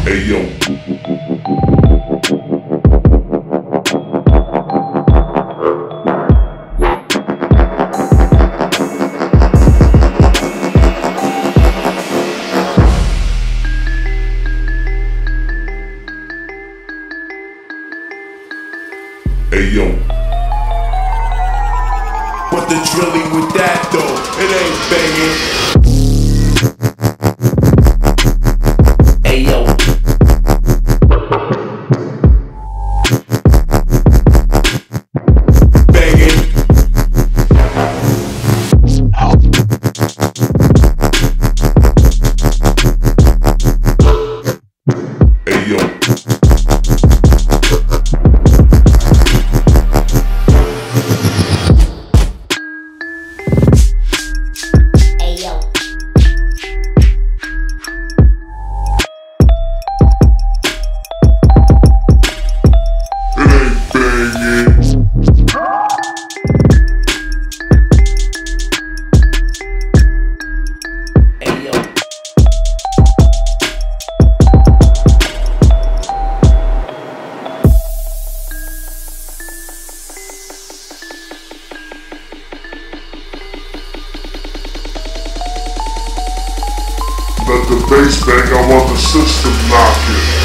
Hey yo. Hey yo. But the drilling with that though, it ain't banging. Hey yo. Banging. Hey yo. Let the bass bang, I want the system knocking.